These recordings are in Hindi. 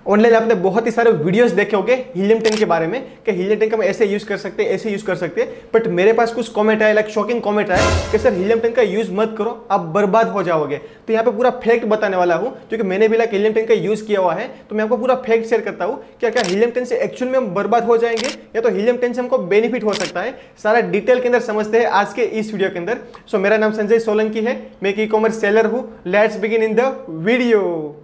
ऑनलाइन आपने बहुत ही सारे वीडियोस देखे होंगे हीलियम 10 के बारे में कि हीलियम 10 का हम ऐसे यूज कर सकते हैं, ऐसे यूज कर सकते हैं। बट मेरे पास कुछ कमेंट आया, लाइक शॉकिंग कमेंट आया कि सर हीलियम 10 का यूज मत करो, आप बर्बाद हो जाओगे। तो यहाँ पे पूरा फैक्ट बताने वाला हूँ, क्योंकि मैंने भी लाइक हीलियम 10 का यूज किया हुआ है। तो मैं आपको पूरा फैक्ट शेयर करता हूँ क्या क्या हीलियम 10 से एक्चुअल में हम बर्बाद हो जाएंगे या तो हीलियम 10 से हमको बेनिफिट हो सकता है। सारा डिटेल के अंदर समझते हैं आज के इस वीडियो के अंदर। सो मेरा नाम संजय सोलंकी है, मैं एक ई-कॉमर्स सेलर हूँ। Let's begin in the video.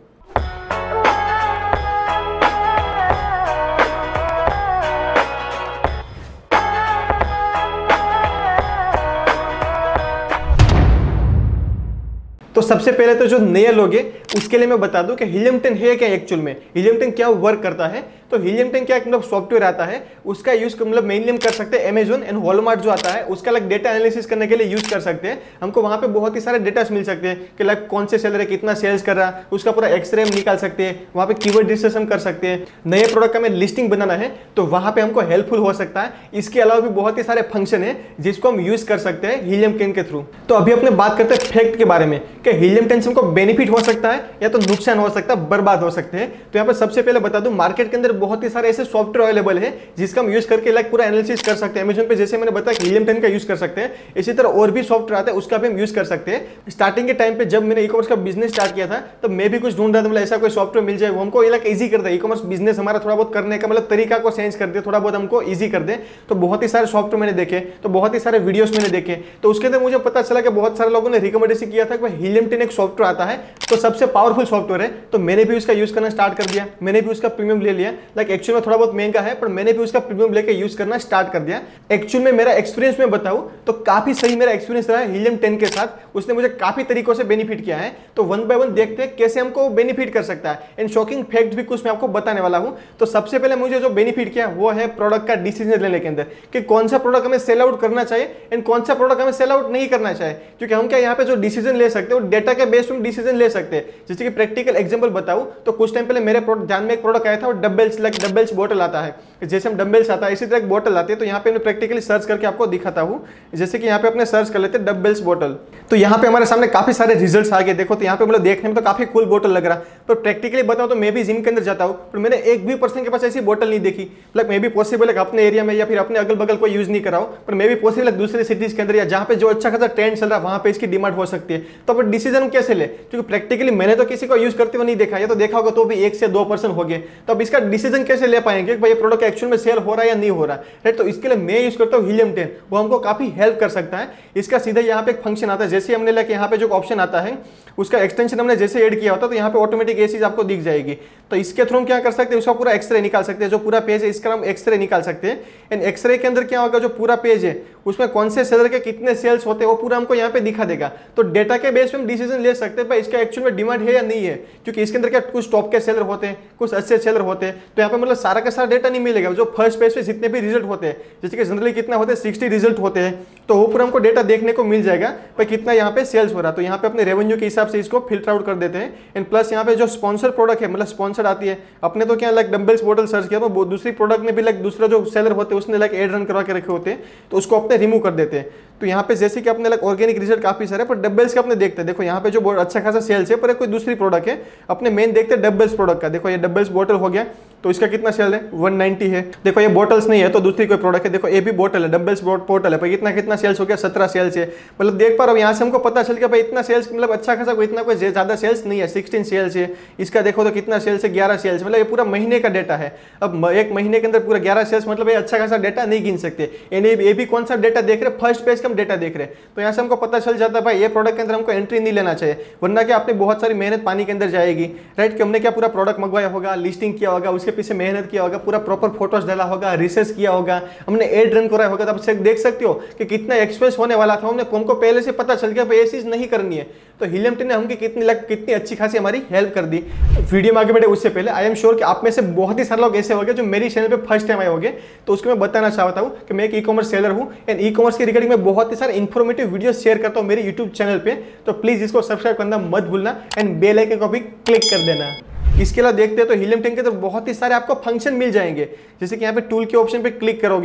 तो सबसे पहले तो जो नए लोग हैं उसके लिए मैं बता दूं कि हीलियम 10 है क्या एक्चुअल में, हीलियम 10 क्या वर्क करता है। तो हीलियम 10 क्या मतलब सॉफ्टवेयर आता है, उसका यूज मतलब मेनली हम कर सकते हैं अमेजॉन एंड वॉलमार्ट जो आता है उसका लाइक डेटा एनालिसिस करने के लिए यूज कर सकते हैं। हमको वहां पे बहुत ही सारे डेटा मिल सकते हैं कि लाइक कौन से सेलर है, कितना सेल्स कर रहा है, उसका पूरा एक्सरे हम निकाल सकते हैं। वहां पे कीवर्ड रिसर्च हम कर सकते हैं। नए प्रोडक्ट का हमें लिस्टिंग बनाना है तो वहां पे हमको हेल्पफुल हो सकता है। इसके अलावा भी बहुत ही सारे फंक्शन है जिसको हम यूज कर सकते हैं हीलियम 10 के थ्रू। तो अभी अपने बात करते हैं फैक्ट के बारे में कि हीलियम 10 से हमको बेनिफिट हो सकता है या तो नुकसान हो सकता है, बर्बाद हो सकते हैं। तो यहाँ पर सबसे पहले बता दूं, मार्केट के अंदर बहुत ही सारे ऐसे सॉफ्टवेयर अवेलेबल है जिसका हम यूज करके लाइक पूरा एनालिसिस कर सकते हैं। अमेजॉन पे जैसे मैंने बताया हीलियम 10 का यूज कर सकते हैं, इसी तरह और भी सॉफ्टवेयर आता है उसका भी हम यूज कर सकते हैं। स्टार्टिंग के टाइम पे जब मैंने ई-कॉमर्स का बिजनेस स्टार्ट किया था तब मैं भी कुछ ढूंढ रहा था, मतलब ऐसा कोई सॉफ्टवेयर मिल जाए वो हमको लाइक इजी कर दे, ई-कॉमर्स बिजनेस हमारा थोड़ा बहुत करने का मतलब तरीका को चेंज कर दे, थोड़ा बहुत हमको ईजी कर दे। तो बहुत ही सारे सॉफ्टवेयर मैंने देखे, तो बहुत ही सारे वीडियोस मैंने देखे, तो उसके अंदर मुझे पता चला कि बहुत सारे लोगों ने रिकमेंडेशन किया था कि हीलियम 10 एक सॉफ्टवेयर आता है तो सबसे पावरफुल सॉफ्टवेयर है। तो मैंने भी उसका यूज करना स्टार्ट कर दिया, मैंने भी उसका प्रीमियम ले लिया। लाइक एक्चुअल में थोड़ा बहुत महंगा है पर मैंने भी उसका प्रीमियम लेके यूज करना स्टार्ट कर दिया। एक्चुअल में मेरा एक्सपीरियंस में बताऊं तो काफी सही मेरा एक्सपीरियंस रहा है हीलियम 10 के साथ। उसने मुझे काफी तरीकों से बेनिफिट किया है। तो वन बाय वन देखते हैं कैसे हमको बेनिफिट कर सकता है। एंड शॉकिंग फैक्ट भी कुछ मैं आपको बताने वाला हूं। तो सबसे पहले मुझे जो बेनिफिट किया वो है प्रोडक्ट का डिसीजन लेने के अंदर कि कौन सा प्रोडक्ट हमें सेल आउट करना चाहिए एंड कौन सा प्रोडक्ट हमें सेल आउट नहीं करना चाहिए। क्योंकि हम क्या यहाँ पे जो डिसीजन ले सकते हैं वो डेटा के बेस पे डिसीजन ले सकते हैं। जैसे कि प्रैक्टिकल एग्जांपल बताऊं तो कुछ टाइम पहले मेरे ध्यान में एक प्रोडक्ट आया था, वो डंबल्स बोतल आता है। जैसे हम डंबल्स आता है इसी तरह एक बोतल आती है। तो यहाँ पे मैं प्रैक्टिकली सर्च करके आपको दिखाता हूँ। जैसे कि यहाँ पे अपने सर्च कर लेते हैं डंबल्स बोतल, तो यहाँ पे हमारे सामने काफी सारे रिजल्ट्स आ गए। देखो तो यहाँ पे मतलब देखने में तो काफी कूल बोतल लग रहा, पर प्रैक्टिकली बताऊं तो मैं भी जिम के अंदर जाता हूँ पर मैंने एक भी पर्सन के पास ऐसी बोतल नहीं देखी। मतलब मे भी पॉसिबल है अपने एरिया में या फिर अपने अगल बगल कोई यूज नहीं कराओ, पर मे भी पॉसिबल है दूसरे सिटीज के अंदर या जहाँ पे जो अच्छा खासा ट्रेंड चल रहा है वहाँ पे इसकी डिमांड हो सकती है। तो अब डिसीजन कैसे ले, क्योंकि प्रैक्टिकली मैंने तो किसी को यूज करते हुए नहीं देखा, या तो देखा होगा तो भी 1 से 2% हो गए। तो अब इसका डिसीजन कैसे ले पाएंगे कि भाई ये प्रोडक्ट एक्चुअल में सेल हो रहा है या नहीं हो रहा है, राइट। तो इसके लिए मैं यूज करता हूँ हीलियम 10, वो हमको काफी हेल्प कर सकता है। इसका सीधा यहाँ पे एक फंक्शन आता है, जैसे हमने लाइक यहाँ पे जो ऑप्शन आता है उसका एक्सटेंशन हमने जैसे ऐड किया होता है तो यहाँ पे ऑटोमेटिक ये चीज आपको दिख जाएगी। तो इसके थ्रू हम क्या कर सकते हैं, उसका पूरा एक्सरे निकाल सकते हैं। जो पूरा पेज है इसका हम एक्सरे निकाल सकते हैं। एंड एक्सरे के अंदर क्या होगा, जो पूरा पेज है उसमें कौन से सेलर के कितने सेल्स होते हैं वो पूरा हमको यहाँ पे दिखा देगा। तो डेटा के बेस पे हम डिसीजन ले सकते हैं भाई इसका एक्चुअल में डिमांड है या नहीं है, क्योंकि इसके अंदर क्या कुछ टॉप के सेलर होते हैं, कुछ अच्छे सेलर होते हैं। तो यहाँ पे मतलब सारा का सारा डेटा नहीं मिलेगा। जो फर्स्ट पेज पे जितने भी रिजल्ट होते हैं, जैसे कि जनरली कितना होते हैं 60 रिजल्ट होते हैं, तो वो पूरा हमको डेटा देखने को मिल जाएगा भाई कितना यहाँ पे सेल्स हो रहा है। तो यहाँ पे अपने रेवेन्यू के हिसाब से इसको फिल्टर आउट कर देते हैं। एंड प्लस यहाँ पे जो स्पॉन्सर प्रोडक्ट है, मतलब स्पॉन्सर आती है, अपने तो क्या लाइक डंबल्स बोतल सर्च किया तो दूसरी प्रोडक्ट में भी लाइक दूसरा जो सेलर होते हैं उसने लाइक एड रन करवा के रखे होते हैं, तो उसको अपने रिमूव कर देते हैं। तो यहाँ पे जैसे कि अपने लाइक ऑर्गेनिक रिजल्ट काफी सारे, पर डंबल्स का अपने देखते हैं। देखो यहाँ पे जो बहुत अच्छा खासा सेल्स है, पर कोई दूसरी प्रोडक्ट है, अपने मेन देखते हैं डंबल्स प्रोडक्ट का। देखो ये डंबल्स बोतल हो गया, तो इसका कितना सेल है 190 है। देखो ये बोटल्स नहीं है तो दूसरी कोई प्रोडक्ट है, देखो ये भी बोतल है, डंबल्स बोतल है, पर कितना सेल्स हो गया 17 सेल्स है। मतलब देख पा रहा हूँ यहाँ से हमको पता चल गया भाई इतना सेल्स, मतलब अच्छा खासा कोई इतना कोई ज्यादा सेल्स नहीं है, 16 सेल्स है। इसका देखो तो कितना सेल्स है 11 सेल्स, मतलब ये पूरा महीने का डेटा है। अब एक महीने के अंदर पूरा 11 सेल्स, मतलब ये अच्छा खासा डेटा नहीं गिन सकते। ये भी कौन सा डेटा देख रहे, फर्स्ट पेज का हम डेटा देख रहे हैं। तो यहाँ से हमको पता चल जाता है भाई ये प्रोडक्ट के अंदर हमको एंट्री नहीं लेना चाहिए, वरना क्या आपने बहुत सारी मेहनत पानी के अंदर जाएगी, राइट। कि हमने क्या पूरा प्रोडक्ट मंगवाया होगा, लिस्टिंग किया होगा, उसके पीछे मेहनत किया होगा, पूरा प्रॉपर फोटोज डाला होगा, रिसर्च किया होगा, हमने एड रन कराया होगा। तब से देख सकते हो कि कितना एक्सपेंस होने वाला था, हमको पहले से पता चल गया भाई ये चीज नहीं करनी है। तो हीलियम 10 ने हमकी कितनी अच्छी खासी हमारी हेल्प कर दी। वीडियो में आगे बढ़े उससे पहले आई एम श्योर कि आप में से बहुत ही सारे लोग ऐसे होंगे जो मेरी चैनल पे फर्स्ट टाइम आए होंगे, तो उसको मैं बताना चाहता हूँ कि मैं एक ई-कॉमर्स सेलर हूँ एंड ई-कॉमर्स के रिगार्डिंग में बहुत ही सारे इन्फॉर्मेटिव वीडियो शेयर करता हूँ मेरे यूट्यूब चैनल पे। तो प्लीज इसको सब्सक्राइब करना मत भूलना एंड बेल आइकन को भी क्लिक कर देना। इसके अलावा देखते हैं तो हीलियम 10 के तो बहुत ही सारे आपको फंक्शन मिल जाएंगे। जैसे कि यहाँ पे टूल के ऑप्शन पे क्लिक करोगे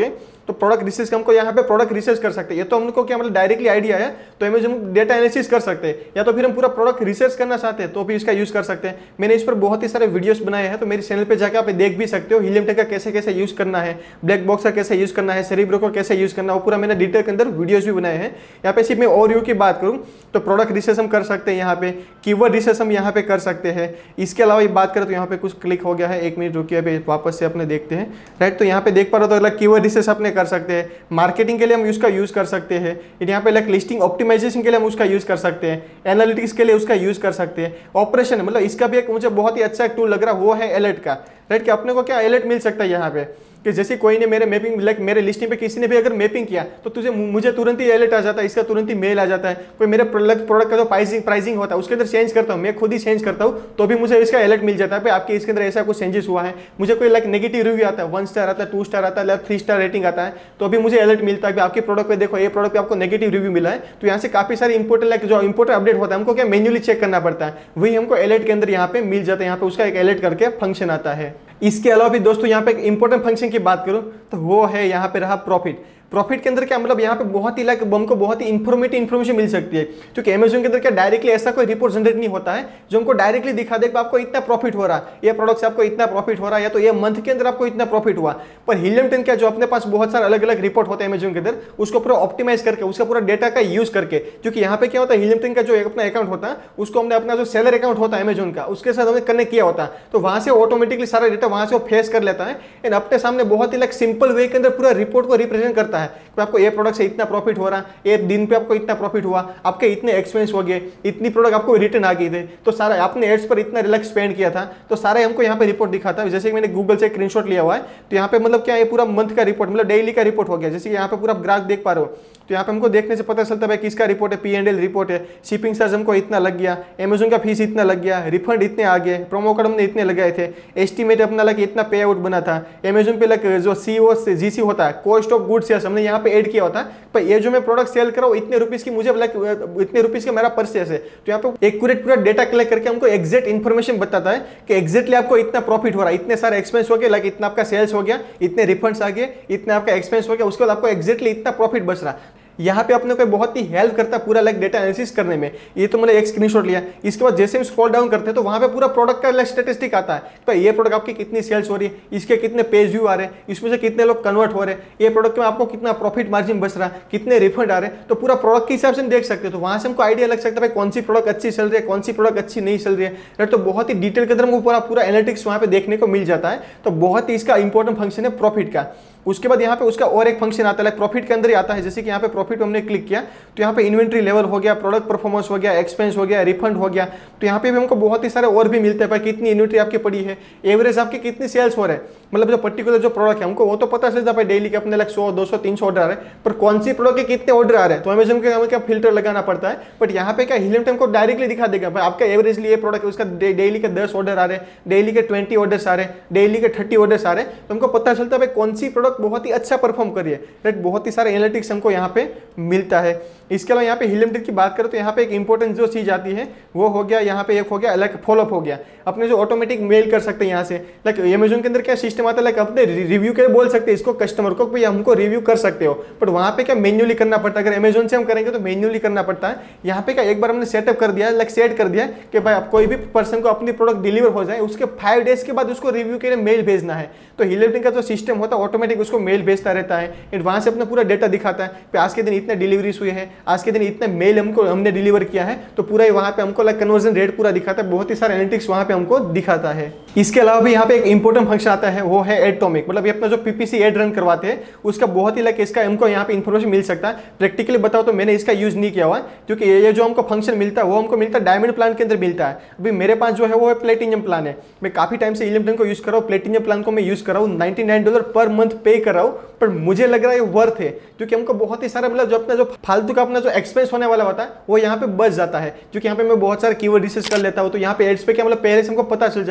तो प्रोडक्ट रिसर्च हमको यहाँ पे प्रोडक्ट रिसर्च कर सकते हैं। ये तो हमको क्या मतलब डायरेक्टली आइडिया है तो अमेजन डेटा एनालिसिस कर सकते हैं, या तो फिर हम पूरा प्रोडक्ट रिसर्च करना चाहते हैं तो भी इसका यूज कर सकते हैं। मैंने इस पर बहुत ही सारे वीडियोस बनाए हैं, तो मेरे चैनल पे जाकर आप देख भी सकते हो। हीलियम टैंक का कैसे कैसे यूज करना है, ब्लैक बॉक्स का कैसे यूज करना है, सेरिब्रो को कैसे यूज करना है, वो पूरा मैंने डिटेल के अंदर वीडियोस भी बनाए हैं। यहाँ पे सिर्फ मैं ओवरव्यू की बात करूँ तो प्रोडक्ट रिसर्च हम कर सकते हैं, यहाँ पे कीवर्ड रिसर्च हम यहाँ पे कर सकते हैं। इसके अलावा ये बात करें तो यहाँ पे कुछ क्लिक हो गया है, 1 मिनट रुकिए, अभी वापस से अपने देखते हैं। राइट, तो यहाँ पे देख पा रहे हो तो अगला कीवर्ड रिसर्च अपने कर सकते हैं, मार्केटिंग के लिए हम उसका यूज कर सकते हैं, यहाँ पे लिस्टिंग ऑप्टिमाइजेशन के लिए हम उसका यूज कर सकते हैं, एनालिटिक्स के लिए उसका यूज कर सकते हैं, ऑपरेशन मतलब इसका भी एक मुझे बहुत ही अच्छा एक टूल लग रहा है वो है अलर्ट का। राइट, कि अपने को क्या अलर्ट मिल सकता है यहाँ पे कि जैसे कोई ने मेरे मैपिंग मेरे लिस्टिंग पे किसी ने भी अगर मैपिंग किया तो मुझे तुरंत ही अलर्ट आ जाता है, इसका तुरंत ही मेल आ जाता है। कोई मेरे प्रोडक्ट का जो प्राइसिंग होता है उसके अंदर चेंज करता हूँ, मैं खुद ही चेंज करता हूँ तो भी मुझे इसका अलर्ट मिल जाता है भाई आपके इसके अंदर ऐसा कुछ चेंजेस हुआ है। मुझे कोई नेगेटिव रिव्यू आता है, 1 स्टार आता है, 2 स्टार आता है, 3 स्टार रेटिंग आता है, तो भी मुझे अलर्ट मिलता है कि आपके प्रोडक्ट पे देखो ये प्रोडक्ट पे आपको नेगेटिव रिव्यू मिला है। तो यहाँ से काफी सारी इंपोर्टेंट जो इंपोर्टेंट अपडेट होता है हमको क्या मैन्युअली चेक करना पड़ता है, वही हमको अलर्ट के अंदर यहाँ पे मिल जाता है। यहाँ पे उसका एक अलर्ट करके फंक्शन आता है। इसके अलावा भी दोस्तों यहाँ पे एक इंपॉर्टेंट फंक्शन की बात करूं तो वो है यहाँ पे रहा प्रॉफिट। प्रॉफिट के अंदर क्या मतलब यहाँ पे बहुत ही हमको बहुत ही इन्फॉर्मेशन मिल सकती है, क्योंकि अमेजन के अंदर क्या डायरेक्टली ऐसा कोई रिपोर्ट जनरेट नहीं होता है जो हमको डायरेक्टली दिखा दे कि आपको इतना प्रॉफिट हो रहा है, ये प्रोडक्ट से आपको इतना प्रॉफिट हो रहा है, या तो ये मंथ के अंदर आपको इतना प्रॉफिट हुआ। पर हीलियम टैंक क्या जो अपने पास बहुत सारे अलग अलग रिपोर्ट होते हैं अमेजन के अंदर, उसको पूरा ऑप्टिमाइज करके उसका पूरा डेटा का यूज करके, क्योंकि यहाँ पे क्या होता है हीलियम टैंक का जो अपना अकाउंट होता है उसको हमने अपना जो सेलर अकाउंट होता है अमेजन का उसके साथ हमने कनेक्ट किया होता है, तो वहां से ऑटोमेटिकली सारा डेटा वहां से वो फेस कर लेता है एंड अपने सामने बहुत ही सिंपल वे के अंदर पूरा रिपोर्ट को रिप्रेजेंट करता है कि आपको ये प्रोडक्ट से इतना प्रॉफिट हो रहा है, एक दिन पे आपको इतना प्रॉफिट हुआ, आपके इतने एक्सपेंस हो गए, इतनी प्रोडक्ट आपको रिटर्न आ गई थे, तो सारा आपने एड्स पर इतना रिलैक्स स्पेंड किया था, तो सारे हमको यहाँ पे रिपोर्ट दिखाता है। जैसे कि मैंने गूगल से स्क्रीनशॉट लिया हुआ है तो यहाँ पे मतलब क्या ये पूरा मंथ का रिपोर्ट मतलब डेली का रिपोर्ट हो गया। जैसे यहाँ पे पूरा ग्राफ देख पा रहे हो तो यहाँ पे हमको देखने से पता चलता है किसका रिपोर्ट है, P&L रिपोर्ट है, शिपिंग चार्ज हमको इतना लग गया, अमेजन का फीस इतना लग गया, रिफंड इतने आ गए, प्रोमो कोड हमने इतने लगाए थे, एस्टिमेट अपना इतना पे आउट बना था, अमेजन पे जो CO GC होता है कॉस्ट ऑफ गुड्स सेल्स हमने यहाँ पे ऐड किया होता है, पर ये जो मैं प्रोडक्ट सेल कर रहा हूँ इतने रुपीज की मुझे इतने रुपीज का मेरा परचेस है, तो यहाँ पे एक्यूरेट पूरा डेटा कलेक्ट करके हमको एग्जैक्ट इन्फॉर्मेशन बताता है कि एग्जैक्टली आपको इतना प्रॉफिट हो रहा है, इतने सारे एक्सपेंस हो गए, इतना आपका सेल्स हो गया, इतने रिफंड्स आ गए, इतना आपका एक्सपेंस हो गया, उसके बाद आपको एग्जैक्टली इतना प्रॉफिट बच रहा। यहाँ पे अपने को बहुत ही हेल्प करता है पूरा डेटा एनालिसिस करने में। ये तो मैंने एक स्क्रीनशॉट लिया, इसके बाद जैसे हम स्क्रॉल डाउन करते हैं तो वहाँ पे पूरा प्रोडक्ट का स्टैटिस्टिक आता है, तो ये प्रोडक्ट आपकी कितनी सेल्स हो रही है, इसके कितने पेज व्यू आ रहे हैं, इसमें से कितने लोग कन्वर्ट हो रहे हैं, ये प्रोडक्ट में आपको कितना प्रॉफिट मार्जिन बच रहा है, कितने रिफंड आ रहे हैं, तो पूरा प्रोडक्ट के हिसाब से देख सकते हो। तो वहाँ से हमको आइडिया लग सकता है भाई कौन सी प्रोडक्ट अच्छी चल रही है, कौन सी प्रोडक्ट अच्छी नहीं चल रही है। तो बहुत ही डिटेल के अंदर हमको पूरा एनालिटिक्स वहाँ पे देखने को मिल जाता है। तो बहुत ही इसका इंपॉर्टेंट फंक्शन है प्रॉफिट का। उसके बाद यहाँ पे उसका और एक फंक्शन आता है प्रॉफिट के अंदर ही आता है। जैसे कि यहाँ पे प्रॉफिट हमने क्लिक किया तो यहाँ पे इन्वेंट्री लेवल हो गया, प्रोडक्ट परफॉर्मेंस हो गया, एक्सपेंस हो गया, रिफंड हो गया, तो यहाँ पे भी हमको बहुत ही सारे और भी मिलते हैं, कितनी इन्वेंट्री आपकी पड़ी है, एवरेज आपकी कितनी सेल्स हो रहे हैं, मतलब जो पर्टिकुलर जो प्रोडक्ट है हमको वो तो पता चलता है डेली के अपने 100 200 300 ऑर्डर आ रहे हैं, पर कौन सी प्रोडक्ट के कितने ऑर्डर आ रहे हैं तो अमेजन के हमें क्या फिल्टर लगाना पड़ता है। बट यहाँ पे क्या हीलियम टैंक को डायरेक्टली दिखा देगा भाई आपका एवरेजली ये प्रोडक्ट उसका डेली के 10 ऑर्डर आ रहे हैं, डेली के 20 ऑर्डर्स आ रहे हैं, डेली के 30 ऑर्डर्स आ रहे हैं, तो हमको पता चलता है कौन सी प्रोडक्ट बहुत ही अच्छा परफॉर्म करिए। राइट, बहुत ही सारे एनालिटिक्स हमको यहाँ पे मिलता है। इसके अलावा यहाँ पे हीलियम टैंक की बात करें तो यहाँ पे एक इंपॉर्टेंट जो चीज आती है वो हो गया, यहाँ पे एक हो गया फॉलोअप हो गया, अपने जो ऑटोमेटिक मेल कर सकते हैं यहाँ से। अमेजन के अंदर क्या सिस्टम आता है अपने रिव्यू के बोल सकते हैं इसको कस्टमर को भाई हमको रिव्यू कर सकते हो, बट वहाँ पे क्या मैन्युअली करना पड़ता है। अगर अमेजन से हम करेंगे तो मैन्युअली करना पड़ता है। यहाँ पे क्या एक बार हमने सेटअप कर दिया सेट कर दिया कि भाई आप कोई भी पर्सन को अपनी प्रोडक्ट डिलीवर हो जाए उसके 5 डेज के बाद उसको रिव्यू के लिए मेल भेजना है, तो हीलियम टैंक का जो सिस्टम होता है ऑटोमेटिक उसको मेल भेजता रहता है, वहां से अपना पूरा डेटा दिखाता है आज के दिन इतने डिलीवरीज हुए हैं, आज के दिन इतने मेल हमने डिलीवर किया है, तो पूरा वहां पे हमको कन्वर्जन रेट पूरा दिखाता है। बहुत ही सारे एनालिटिक्स वहां पे हमको दिखाता है। इसके अलावा भी यहाँ पे एक इंपॉर्टेंट फंक्शन आता है वो है एटॉमिक, मतलब ये अपना जो पीपीसी एड रन करवाते हैं उसका बहुत ही इसका हमको यहाँ पे इंफॉर्मेशन मिल सकता है। प्रैक्टिकली बताओ तो मैंने इसका यूज नहीं किया हुआ क्योंकि ये जो हमको फंक्शन मिलता है वो हमको मिलता है डायमंड प्लान के अंदर मिलता है। अभी मेरे पास जो है वो प्लेटिनियम प्लान है। मैं काफी टाइम से हीलियम टैंक को यूज कर रहा हूँ, प्लेटिनियम प्लान को मैं यूज कर रहा हूँ, $99 पर मंथ पे कर रहा हूँ, पर मुझे लग रहा है वर्थ है क्योंकि हमको बहुत ही सारा मतलब जो अपना जो फालतू का अपना जो एक्सपेंस होने वाला होता है वो यहाँ पे बच जाता है। क्योंकि यहाँ पे मैं बहुत सारे कीवर्ड रिसर्च कर लेता हूँ, तो यहाँ पे एड्स पे क्या मतलब पहले से हमको पता चल जाए कि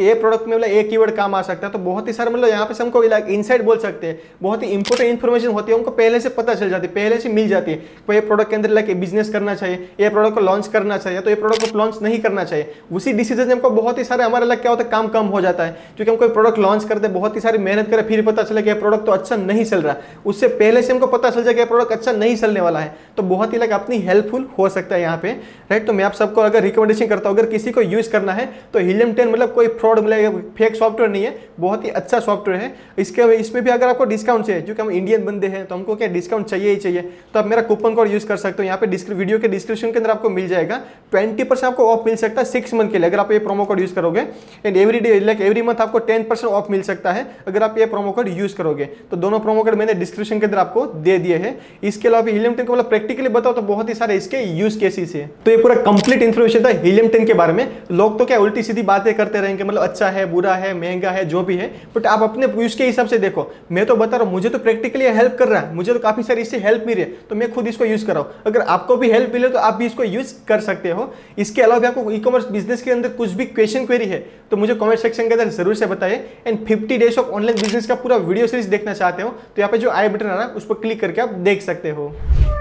कि ये प्रोडक्ट में मतलब एक कीवर्ड काम आ सकता है, तो बहुत ही सारे मतलब यहाँ पे हमको इनसाइट बोल सकते हैं, बहुत ही इंपॉर्टेंट इन्फॉर्मेशन होती है, हमको पहले से पता चल जाती है, पहले से मिल जाती है कि ये प्रोडक्ट के अंदर लाइक बिजनेस करना चाहिए, ये प्रोडक्ट को लॉन्च करना चाहिए, तो ये प्रोडक्ट को लॉन्च नहीं करना चाहिए। उसी डिसीजन हमको बहुत ही सारे हमारे क्या होता है, काम कम हो जाता है, क्योंकि हम कोई प्रोडक्ट लॉन्च करते हैं, बहुत ही सारी मेहनत करें, फिर पता चले कि ये प्रोडक्ट तो अच्छा नहीं चल रहा, उससे पहले से हमको पता चल जाए कि ये प्रोडक्ट अच्छा नहीं चलने वाला है, तो बहुत ही अपनी हेल्पफुल हो सकता है यहाँ पे, राइट। तो मैं आप सबको अगर रिकमेंडेशन करता हूँ, अगर किसी को यूज करना है तो हीलियम 10 मतलब कोई फ्रॉड मतलब फेक सॉफ्टवेयर नहीं है, बहुत ही अच्छा सॉफ्टवेयर है। इसमें भी अगर आपको डिस्काउंट चाहिए, क्योंकि हम इंडियन बंदे हैं तो हमको क्या डिस्काउंट चाहिए ही चाहिए, तो आप मेरा कूपन कोड यूज कर सकते हो, यहाँ पे वीडियो के डिस्क्रिप्शन के अंदर आपको मिल जाएगा, 20% आपको ऑफ मिल सकता है 6 मंथ के लिए, अगर आप ये प्रोमो कोड यूज करोगे। And every day like every month आपको 10% ऑफ मिल सकता है अगर आप ये प्रोमो कोड यूज करोगे। तो दोनों प्रोमो कोड मैंने डिस्क्रिप्शन के अंदर आपको दे दिए हैं। इसके अलावा हीलियम 10 को मतलब प्रैक्टिकली बताओ तो बहुत ही सारे इसके यूज केसेस है। तो ये पूरा कंप्लीट इन्फॉर्मेशन था हीलियम 10 के बारे में। लोग तो क्या उल्टी सीधी बातें करते रहेंगे, मतलब अच्छा है, बुरा है, महंगा है, जो भी है, बट आप अपने यूज के हिसाब से देखो। मैं तो बता रहा हूँ, मुझे तो प्रैक्टिकली हेल्प कर रहा है, मुझे तो काफी सारी इससे हेल्प मिली है, तो मैं खुद इसको यूज कर रहा हूँ। अगर आपको भी हेल्प मिले तो आप भी इसको यूज कर सकते हो। इसके अलावा भी आपको ई कॉमर्स बिजनेस के अंदर कुछ भी क्वेश्चन क्वेरी है तो मुझे कमेंट सेक्शन के अंदर जरूर से बताइए। And 50 days off online business का पूरा वीडियो सीरीज देखना चाहते हो तो यहाँ पे जो आई बटन आ रहा है उस पर क्लिक करके आप देख सकते हो।